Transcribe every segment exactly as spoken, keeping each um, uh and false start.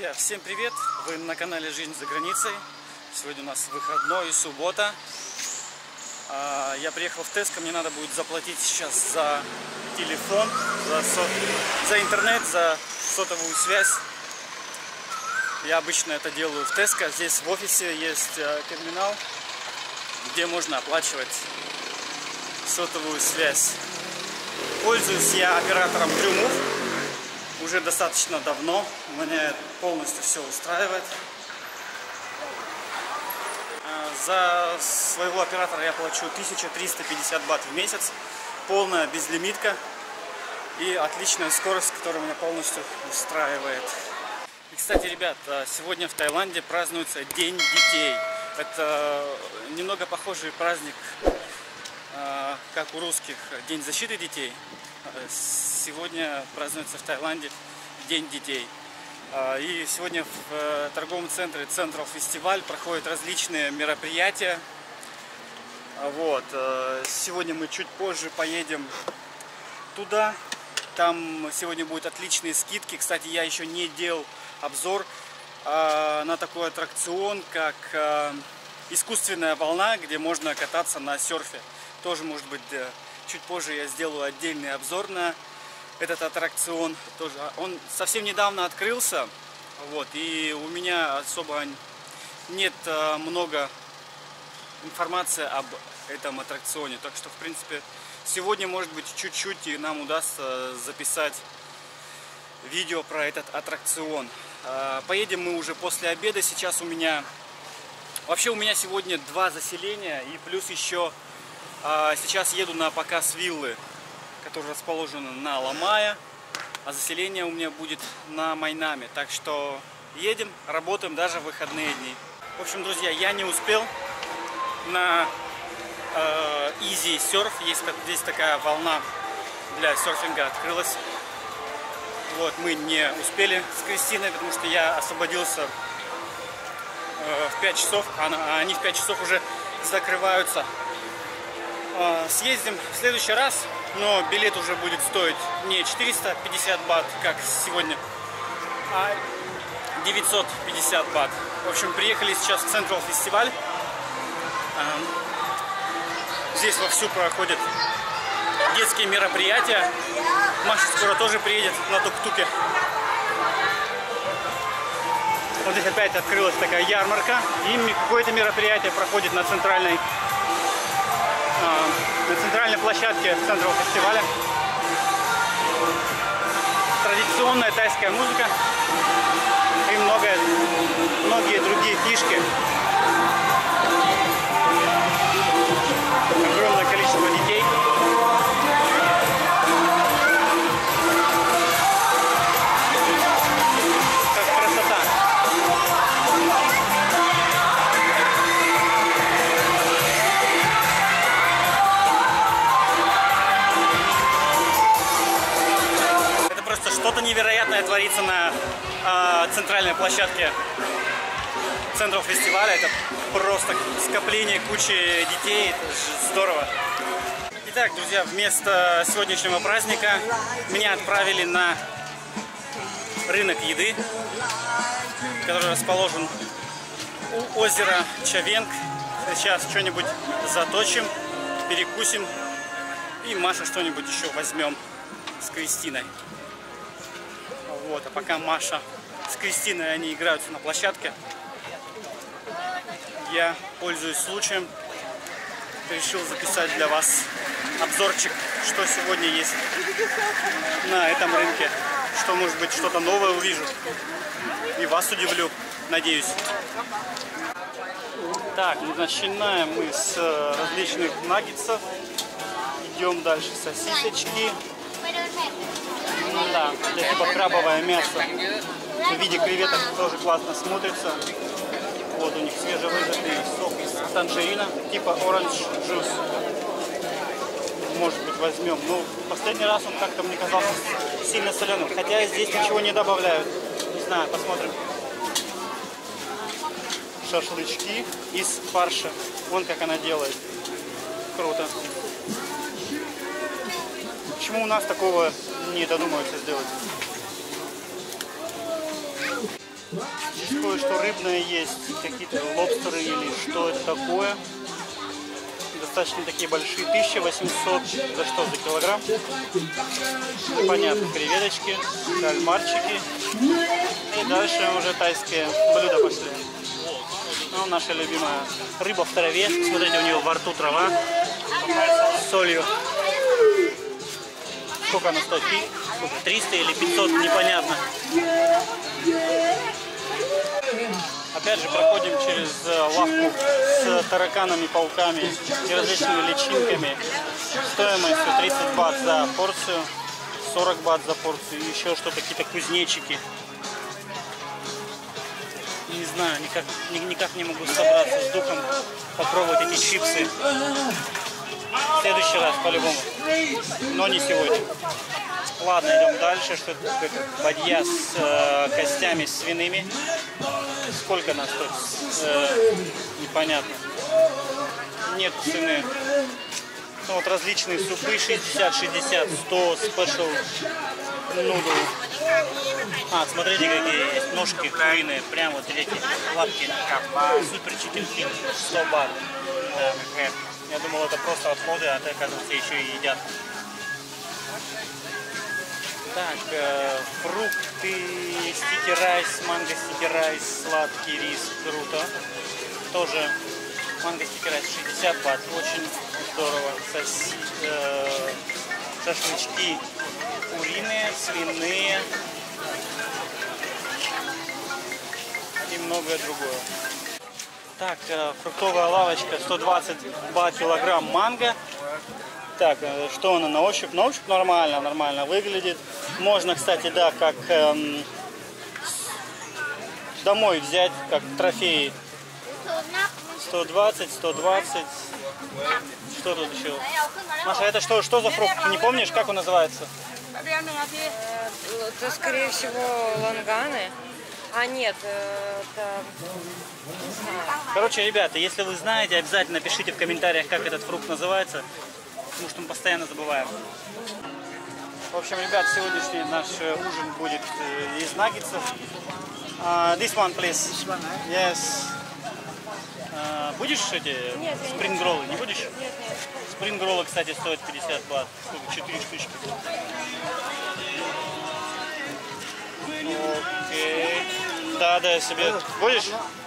Друзья, всем привет! Вы на канале «Жизнь за границей». Сегодня у нас выходной и суббота. Я приехал в Теско, мне надо будет заплатить сейчас за телефон, за, со... за интернет, за сотовую связь. Я обычно это делаю в Теско. Здесь в офисе есть терминал, где можно оплачивать сотовую связь. Пользуюсь я оператором TrueMove уже достаточно давно. Меня полностью все устраивает. За своего оператора я плачу тысяча триста пятьдесят бат в месяц. Полная безлимитка и отличная скорость, которая меня полностью устраивает. И, кстати, ребят, сегодня в Таиланде празднуется День детей. Это немного похожий праздник, как у русских День защиты детей. Сегодня празднуется в Таиланде День детей. И сегодня в торговом центре Central Festival проходят различные мероприятия. Вот. Сегодня мы чуть позже поедем туда. Там сегодня будут отличные скидки. Кстати, я еще не делал обзор на такой аттракцион, как искусственная волна, где можно кататься на серфе. Тоже, может быть, чуть позже я сделаю отдельный обзор на этот аттракцион. Тоже он совсем недавно открылся, вот, и у меня особо нет много информации об этом аттракционе. Так что, в принципе, сегодня, может быть, чуть-чуть и нам удастся записать видео про этот аттракцион. Поедем мы уже после обеда. Сейчас у меня... Вообще у меня сегодня два заселения и плюс еще... Сейчас еду на показ виллы, которая расположена на Ламая, а заселение у меня будет на Майнаме. Так что едем, работаем даже в выходные дни. В общем, друзья, я не успел на э, Easy Surf. Есть здесь такая волна для серфинга открылась. Вот, мы не успели с Кристиной, потому что я освободился э, в пять часов, а они в пять часов уже закрываются. Съездим в следующий раз, но билет уже будет стоить не четыреста пятьдесят бат, как сегодня, а девятьсот пятьдесят бат. В общем, приехали сейчас в Central Festival. Здесь вовсю проходят детские мероприятия. Маша скоро тоже приедет на тук-туке. Вот здесь опять открылась такая ярмарка, и какое-то мероприятие проходит на центральной на центральной площадке Central фестиваля. Традиционная тайская музыка и многое, многие другие фишки. Огромное количество детей. Как красота. Что-то невероятное творится на э, центральной площадке Central фестиваля. Это просто скопление кучи детей. Это же здорово. Итак, друзья, вместо сегодняшнего праздника меня отправили на рынок еды, который расположен у озера Чавенг. Сейчас что-нибудь заточим, перекусим и Маша что-нибудь еще возьмем с Кристиной. Вот, а пока Маша с Кристиной они играются на площадке, я, пользуясь случаем, решил записать для вас обзорчик, что сегодня есть на этом рынке. Что, может быть, что-то новое увижу и вас удивлю, надеюсь. Так, начинаем мы с различных наггетсов, идем дальше сосисочки. Да, это типа крабовое мясо в виде креветок тоже классно смотрится. Вот у них свежевыжатый сок из танжерина, типа orange juice. Может быть, возьмем. Ну, последний раз он как-то мне казался сильно соленым. Хотя здесь ничего не добавляют. Не знаю, посмотрим. Шашлычки из фарша. Вон как она делает. Круто. Почему у нас такого не додумаются сделать? кое-что рыбное есть, какие-то лобстеры или что это такое. Достаточно такие большие, тысяча восемьсот, за что, за килограмм? Понятно, креветочки, кальмарчики. И дальше уже тайские блюда пошли. Ну, наша любимая рыба в траве. Смотрите, у нее во рту трава с солью. Сколько она стоит? триста или пятьсот, непонятно. Опять же проходим через лавку с тараканами, пауками и различными личинками. Стоимостью тридцать бат за порцию, сорок бат за порцию, еще что-то, какие-то кузнечики. Не знаю, никак, никак не могу собраться с духом попробовать эти чипсы. В следующий раз по-любому, но не сегодня. Ладно, идем дальше. Что это такое? Бадья с э, костями свиными. Сколько она стоит? Э, непонятно. Нет цены. Ну, вот различные супы шестьдесят, шестьдесят, сто, спешл нудл. А, смотрите, какие есть ножки куриные. Прям вот эти лапки. Супер чикен фит, сто бат. Я думал, это просто отходы, а это, оказывается, еще и едят. Так, э, фрукты, стики-райс, манго-стики-райс, сладкий рис, круто. Тоже манго-стики-райс шестьдесят бат, очень здорово. Соси, э, шашлычки куриные, свиные и многое другое. Так, э, фруктовая лавочка, сто двадцать бат килограмм манго. Так, что она на ощупь? На ощупь нормально, нормально выглядит. Можно, кстати, да, как эм, домой взять, как трофеи. сто двадцать, сто двадцать. Что тут еще? Маша, это что, что за фрукт? Ты не помнишь, как он называется? Это, скорее всего, ланганы. А нет, это... Короче, ребята, если вы знаете, обязательно пишите в комментариях, как этот фрукт называется. Потому что мы постоянно забываем. В общем, ребят, сегодняшний наш ужин будет из наггетсов. Uh, this one, please. This one, eh? Yes. Uh, будешь эти спрингроллы? Не будешь? Нет, нет. Спрингроллы, кстати, стоят пятьдесят бат. четыре штучки. Окей. Да, да, себе. Будешь?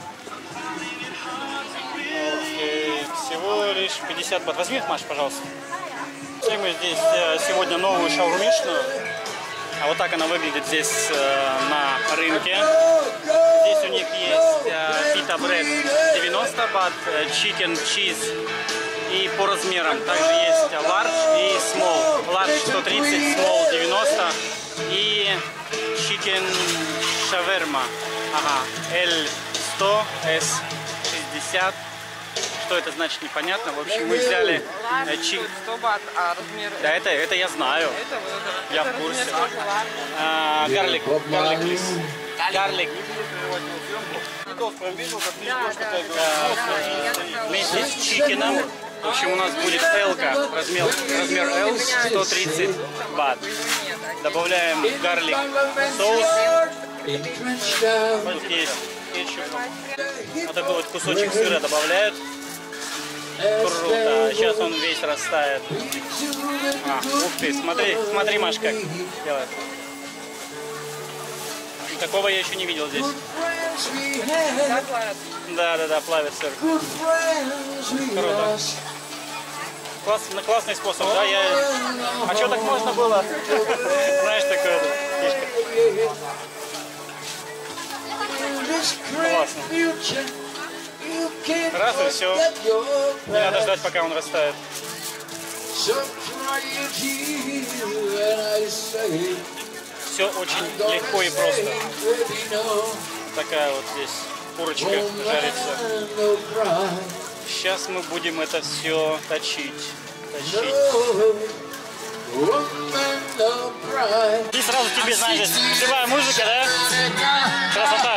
Окей. Всего лишь пятьдесят бат. Возьми их, Маш, пожалуйста. Нашли мы здесь сегодня новую шаурмишную. А вот так она выглядит здесь на рынке. Здесь у них есть пита бред девяносто бат, chicken cheese и по размерам. Также есть large и small. Large сто тридцать, small девяносто и chicken shawarma. Ага, L сто, S шестьдесят. Что это значит, непонятно. В общем, мы взяли чи... сто бат, а размер... Да, это, это я знаю. Это, это, я это в курсе. А, гарлик, гарлик, please. Гарлик. Вместе с чикеном. В общем, у нас будет L-ка, размер, размер L, сто тридцать бат. Добавляем гарлик соус. Вот есть кетчуп. Вот такой вот кусочек сыра добавляют. Круто. Сейчас он весь растает. А, ух ты, смотри, смотри, Маш, как делает. Такого я еще не видел здесь. Да, да, да, плавит сыр. Круто. Класс, классный способ, да? Я... А что так можно было? Знаешь, такое фишка. Классно. Раз и все. Не надо ждать, пока он растает. Все очень легко и просто. Такая вот здесь курочка жарится. Сейчас мы будем это все точить. точить. И сразу тебе, знаешь, живая музыка, да? Красота.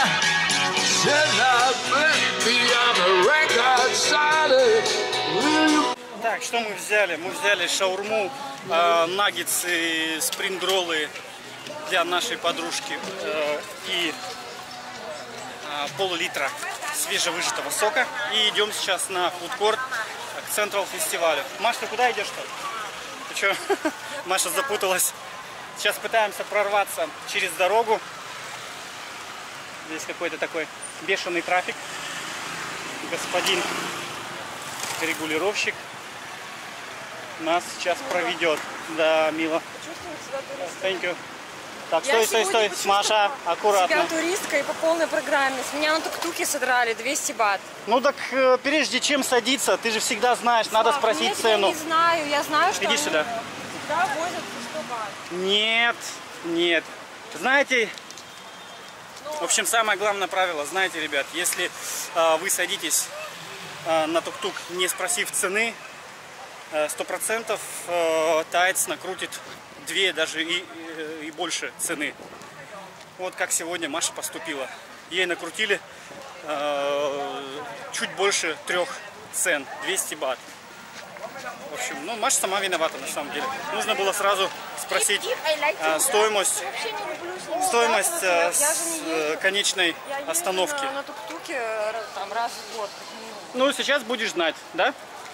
Так, что мы взяли? Мы взяли шаурму, э, наггетсы, спрингроллы для нашей подружки э, и пол-литра свежевыжатого сока. И идем сейчас на фудкорт к Централ фестивалю. Маш, ты куда идешь-то? Ты что? Маша запуталась. Сейчас пытаемся прорваться через дорогу. Здесь какой-то такой бешеный трафик. Господин регулировщик нас сейчас проведет. Да, мило. Thank you. Так, стой, стой, стой. Маша, аккуратно. Я туристка и по полной программе. С меня на тук-туке содрали двести бат. Ну так, э, прежде чем садиться, ты же всегда знаешь, Слав, надо спросить нет, цену. Я не знаю, я знаю, что Иди они сюда. всегда возят по сто бат. Нет, нет. Знаете, в общем, самое главное правило, знаете, ребят, если э, вы садитесь э, на тук-тук, не спросив цены, сто процентов э, таец накрутит две, даже и, и, и больше цены. Вот как сегодня Маша поступила. Ей накрутили э, чуть больше трех цен, двести бат. В общем, ну, Маша сама виновата на самом деле. Нужно было сразу спросить э, стоимость, стоимость э, с, э, конечной остановки. Я на тук-туке там раз в год. Ну, сейчас будешь знать, да?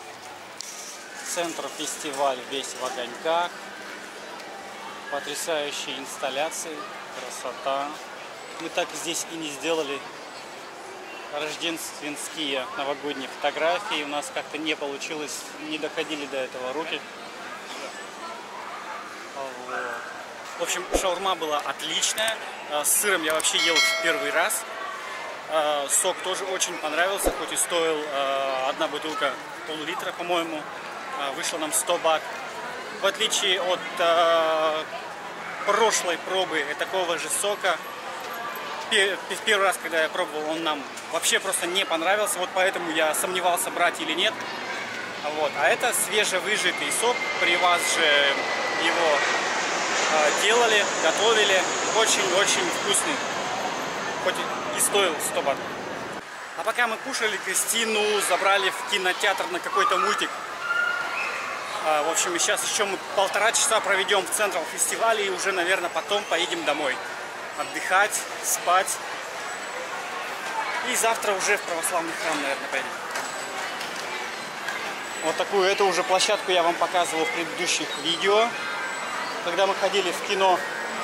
Центр фестиваль весь в огоньках. Потрясающие инсталляции. Красота. Мы так здесь и не сделали рождественские новогодние фотографии. У нас как-то не получилось, не доходили до этого руки. Вот. В общем, шаурма была отличная. С сыром я вообще ел в первый раз. Сок тоже очень понравился, хоть и стоил одна бутылка пол-литра, по-моему. Вышло нам сто бат. В отличие от э, прошлой пробы такого же сока, в первый раз, когда я пробовал, он нам вообще просто не понравился. Вот поэтому я сомневался, брать или нет. Вот. А это свежевыжатый сок. При вас же его э, делали, готовили. Очень-очень вкусный. Хоть и стоил сто бат. А пока мы кушали, Кристину забрали в кинотеатр на какой-то мультик. В общем, сейчас еще мы полтора часа проведем в Централ фестивале и уже, наверное, потом поедем домой. Отдыхать, спать. И завтра уже в православный храм, наверное, поедем. Вот такую, эту уже площадку я вам показывал в предыдущих видео, когда мы ходили в кино.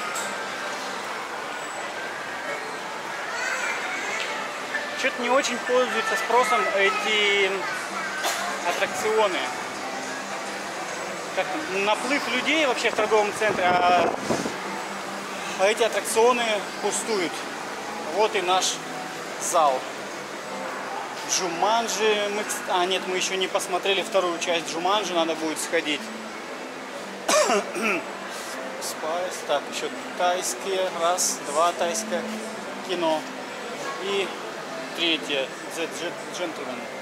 Что-то не очень пользуются спросом эти аттракционы. Наплыв людей вообще в торговом центре, а эти аттракционы пустуют. Вот и наш зал. Джуманджи. Мы... А, нет, мы еще не посмотрели вторую часть Джуманджи, надо будет сходить. Спайс. Так, еще тайские. Раз, два тайское кино. И третье. The Gentleman.